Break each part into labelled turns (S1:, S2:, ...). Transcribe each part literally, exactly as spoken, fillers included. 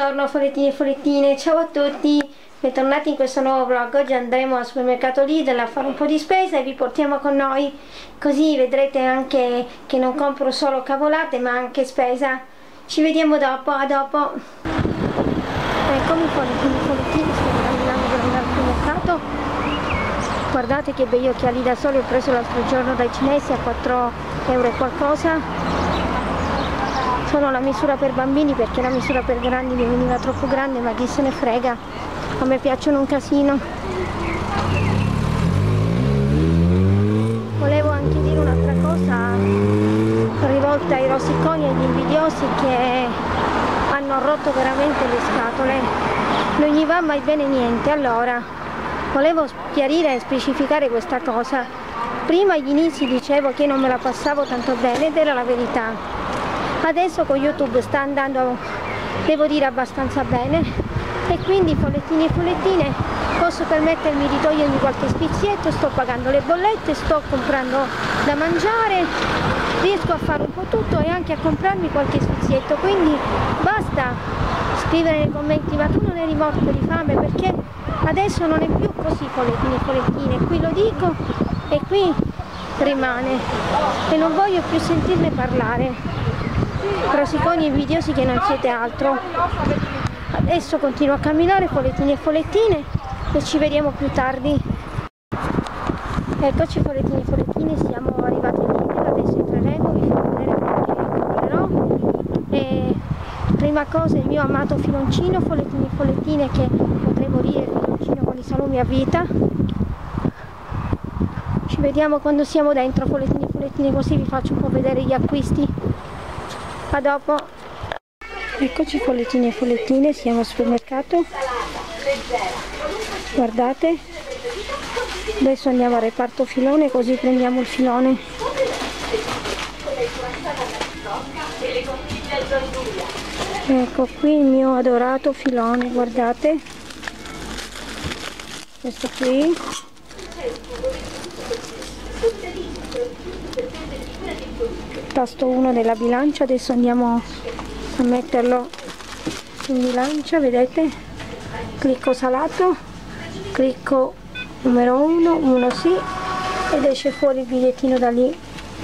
S1: Buongiorno follettini e follettine, ciao a tutti, bentornati in questo nuovo vlog. Oggi andremo al supermercato Lidl a fare un po' di spesa e vi portiamo con noi, così vedrete anche che non compro solo cavolate ma anche spesa. Ci vediamo dopo, a dopo. Eccomi follettini e follettini, sto camminando per andare al supermercato. Guardate che bei occhiali da sole ho preso l'altro giorno dai cinesi a quattro euro e qualcosa. Sono la misura per bambini perché la misura per grandi mi veniva troppo grande, ma chi se ne frega, a me piacciono un casino. Volevo anche dire un'altra cosa rivolta ai rosiconi e agli invidiosi che hanno rotto veramente le scatole. Non gli va mai bene niente. Allora, volevo chiarire e specificare questa cosa. Prima agli inizi dicevo che non me la passavo tanto bene ed era la verità. Adesso con YouTube sta andando, devo dire, abbastanza bene e quindi follettini e follettine posso permettermi di togliermi qualche sfizietto, sto pagando le bollette, sto comprando da mangiare, riesco a fare un po' tutto e anche a comprarmi qualche sfizietto, quindi basta scrivere nei commenti ma tu non eri morto di fame, perché adesso non è più così follettini e follettine, qui lo dico e qui rimane e non voglio più sentirne parlare. Rosiconi e invidiosi che non siete altro. Adesso continuo a camminare follettini e follettine e ci vediamo più tardi. Eccoci follettini e follettine, siamo arrivati all'Inter, adesso entreremo, vi farò vedere perché comprerò. E prima cosa il mio amato filoncino, follettini e follettine, che potrei morire il filoncino con i salumi a vita. Ci vediamo quando siamo dentro follettini e follettine, così vi faccio un po' vedere gli acquisti. A dopo. Eccoci follettini e follettine, siamo al supermercato, guardate, adesso andiamo al reparto filone così prendiamo il filone. Ecco qui il mio adorato filone, guardate, questo qui. Tasto uno della bilancia, adesso andiamo a metterlo in bilancia, vedete, clicco salato, clicco numero uno, uno sì, ed esce fuori il bigliettino da lì.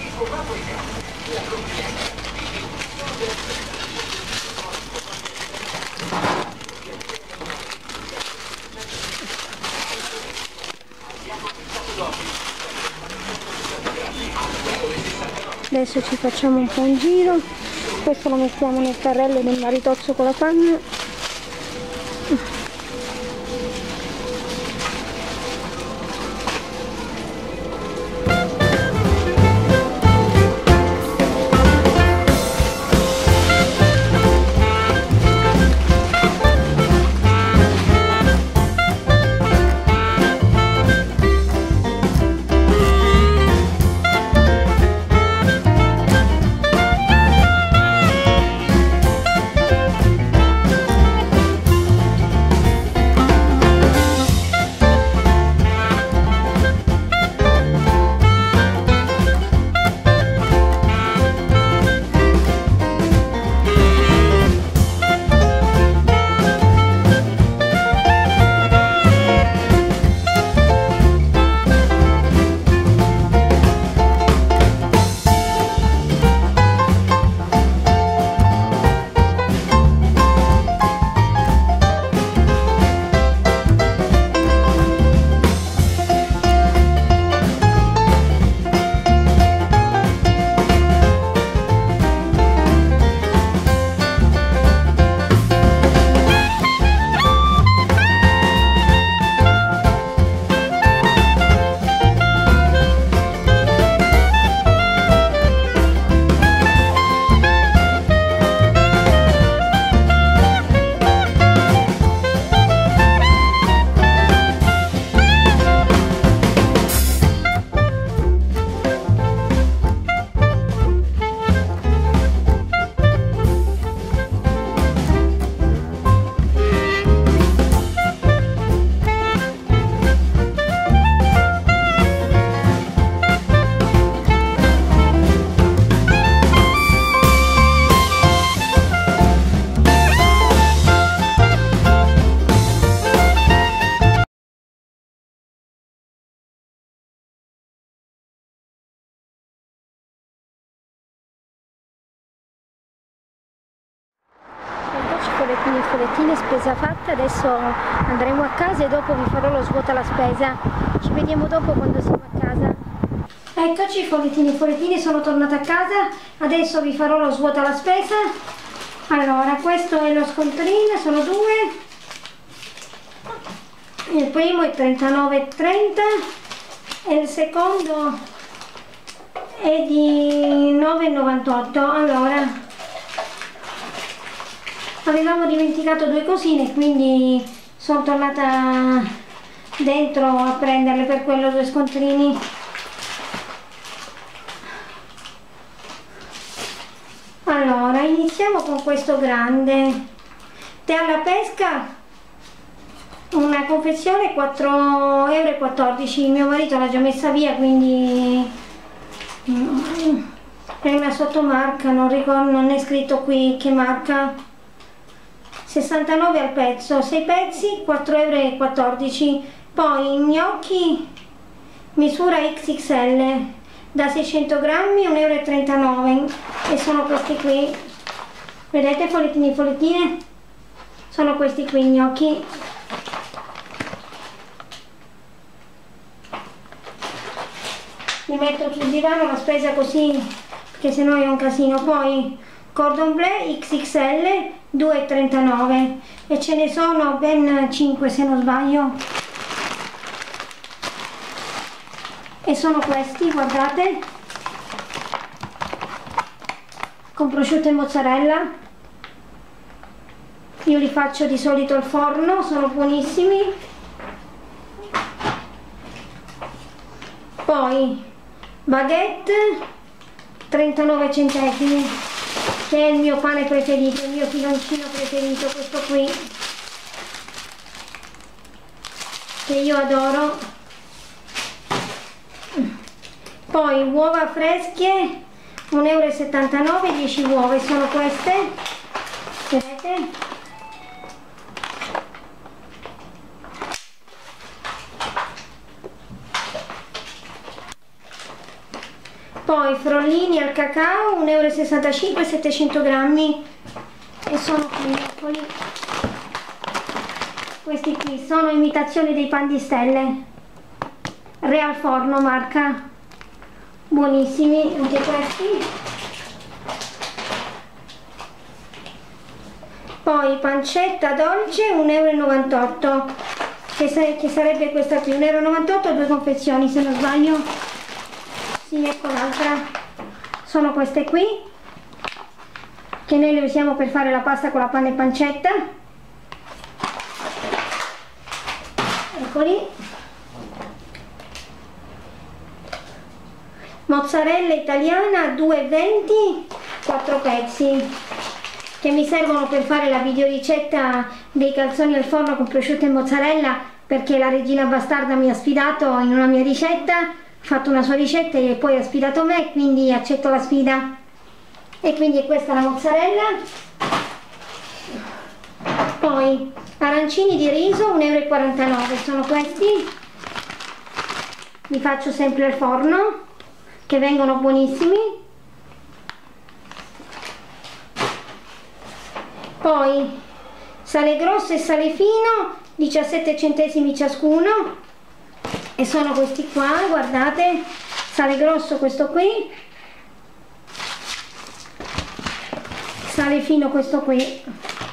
S1: Adesso ci facciamo un po' un giro, questo lo mettiamo nel carrello del maritozzo con la panna. quindi follettine, spesa fatta. Adesso andremo a casa e dopo vi farò lo svuota la spesa. Ci vediamo dopo quando siamo a casa. Eccoci follettini e follettine, sono tornata a casa, adesso vi farò lo svuota la spesa. Allora, questo è lo scontrino, sono due, il primo è trentanove e trenta e il secondo è di nove e novantotto. Allora, avevamo dimenticato due cosine, quindi sono tornata dentro a prenderle, per quello due scontrini. Allora, iniziamo con questo grande tè alla pesca, una confezione quattro e quattordici euro. Mio marito l'ha già messa via, quindi è una sottomarca, non ricordo, non è scritto qui che marca. Sessantanove al pezzo, sei pezzi, quattro e quattordici euro. Poi gnocchi misura X X L da seicento grammi, un e trentanove euro, e sono questi qui, vedete, follettini e follettine, sono questi qui gnocchi. Mi metto sul divano la spesa così, perché sennò è un casino. Poi cordon bleu X X L due e trentanove, e ce ne sono ben cinque se non sbaglio, e sono questi, guardate, con prosciutto e mozzarella. Io li faccio di solito al forno, sono buonissimi. Poi baguette trentanove centesimi, che è il mio pane preferito, il mio filoncino preferito, questo qui, che io adoro. Poi uova fresche, un e settantanove euro, dieci uova, sono queste, vedete? Poi frollini al cacao, un e sessantacinque euro, settecento grammi, e sono qui, eccoli. Questi qui sono imitazioni dei pan di stelle, Real Forno marca, buonissimi anche questi. Poi pancetta dolce, un e novantotto euro, che, sa che sarebbe questa qui, un e novantotto euro, due confezioni se non sbaglio. Sì, ecco l'altra, sono queste qui, che noi le usiamo per fare la pasta con la panna e pancetta, eccoli. Mozzarella italiana due e venti, quattro pezzi, che mi servono per fare la videoricetta dei calzoni al forno con prosciutto e mozzarella, perché la regina bastarda mi ha sfidato in una mia ricetta, ha fatto una sua ricetta e poi ha sfidato me, quindi accetto la sfida. E quindi è questa la mozzarella. Poi arancini di riso, un e quarantanove euro, sono questi, li faccio sempre al forno, che vengono buonissimi. Poi sale grosso e sale fino, diciassette centesimi ciascuno, e sono questi qua, guardate, sale grosso questo qui, sale fino questo qui.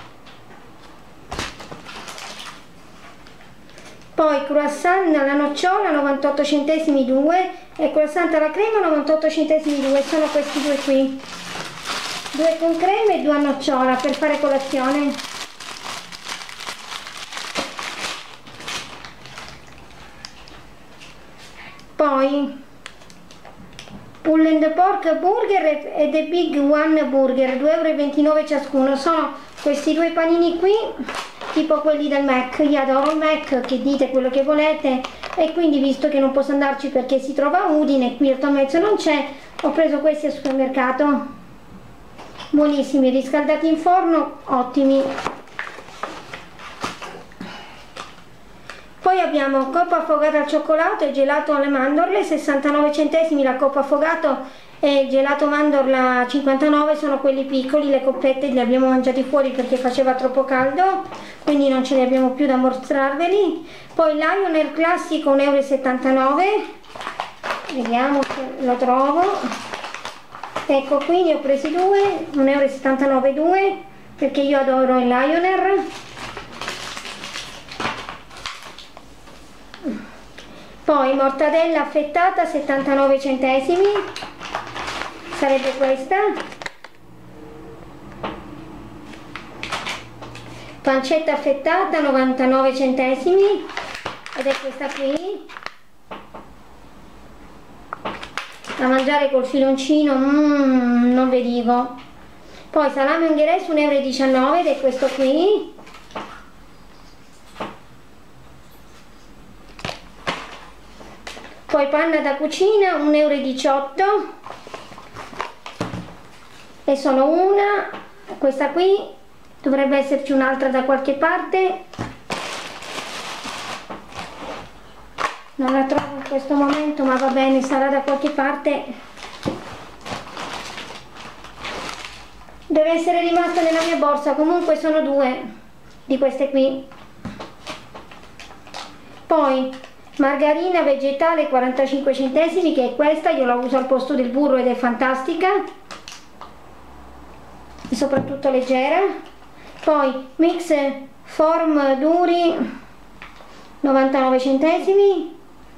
S1: Poi croissant alla nocciola, novantotto centesimi due, e croissant alla crema, novantotto centesimi due, sono questi due qui, due con crema e due a nocciola per fare colazione. Poi pulled pork burger e the big one burger, due e ventinove euro ciascuno, sono questi due panini qui, tipo quelli del Mac. Io adoro il Mac, che dite quello che volete, e quindi, visto che non posso andarci perché si trova a Udine, qui al Tomezzo non c'è, ho preso questi al supermercato, buonissimi, riscaldati in forno, ottimi. Poi abbiamo coppa affogata al cioccolato e gelato alle mandorle, sessantanove centesimi la coppa affogato e il gelato mandorla cinquantanove, sono quelli piccoli, le coppette li abbiamo mangiati fuori perché faceva troppo caldo, quindi non ce li abbiamo più da mostrarveli. Poi Lionel classico un euro e settantanove, vediamo se lo trovo, ecco qui ne ho presi due, un euro e settantanove due, perché io adoro il Lionel. Poi mortadella affettata settantanove centesimi, sarebbe questa. Pancetta affettata novantanove centesimi ed è questa qui. Da mangiare col filoncino, mm, non vi dico. Poi salame ungherese un euro e diciannove ed è questo qui. Poi panna da cucina un euro e diciotto e sono una, questa qui, dovrebbe esserci un'altra da qualche parte, non la trovo in questo momento, ma va bene, sarà da qualche parte, deve essere rimasta nella mia borsa. Comunque sono due di queste qui. Poi margarina vegetale quarantacinque centesimi, che è questa, io la uso al posto del burro ed è fantastica e soprattutto leggera. Poi mix form duri novantanove centesimi,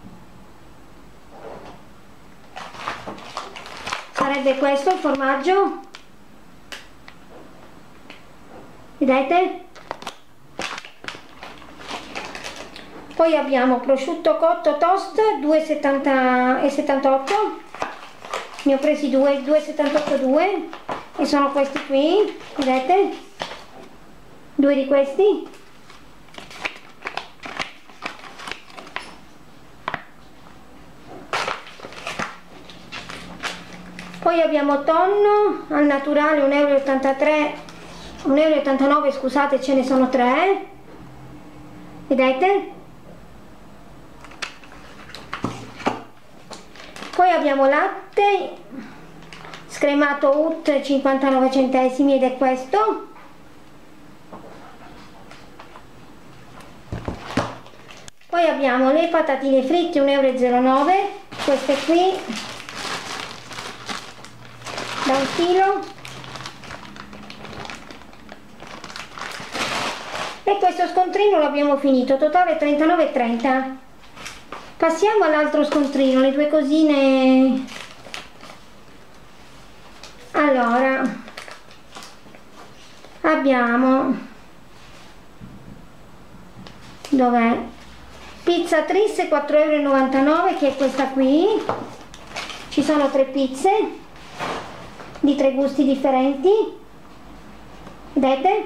S1: sarebbe questo il formaggio, vedete? Poi abbiamo prosciutto cotto toast due e settantotto, ne ho presi due, due e settantotto due e sono questi qui, vedete? Due di questi. Poi abbiamo tonno al naturale un euro e ottantatré, un euro e ottantanove, scusate, ce ne sono tre, vedete? Poi abbiamo latte scremato U T cinquantanove centesimi ed è questo. Poi abbiamo le patatine fritte un euro e zero nove, queste qui da un chilo, e questo scontrino l'abbiamo finito, totale trentanove e trenta. Passiamo all'altro scontrino, le due cosine. Allora abbiamo, dov'è? Pizza Tris quattro euro e novantanove, che è questa qui. Ci sono tre pizze di tre gusti differenti, vedete?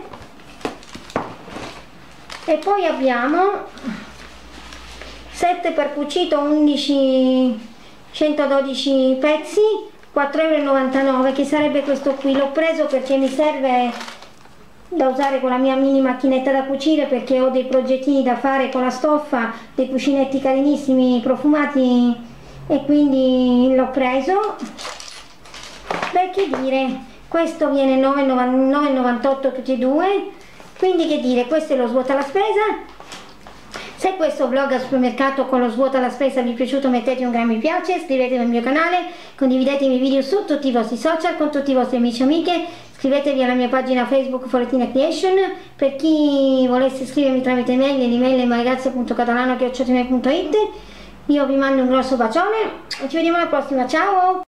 S1: E poi abbiamo sette per cucito, undici, centododici pezzi, quattro euro e novantanove, che sarebbe questo qui. L'ho preso perché mi serve da usare con la mia mini macchinetta da cucire, perché ho dei progettini da fare con la stoffa, dei cuscinetti carinissimi profumati, e quindi l'ho preso. Beh, che dire, questo viene nove e novantotto tutti e due, quindi che dire, questo è lo svuota la spesa. Se questo vlog al supermercato con lo svuota la spesa vi è piaciuto, mettete un gran mi piace, iscrivetevi al mio canale, condividete i miei video su tutti i vostri social con tutti i vostri amici e amiche, iscrivetevi alla mia pagina Facebook Folettina Creation. Per chi volesse scrivermi tramite email, l'email è maegrazia punto catalano chiocciola gmail punto it. Io vi mando un grosso bacione e ci vediamo alla prossima, ciao!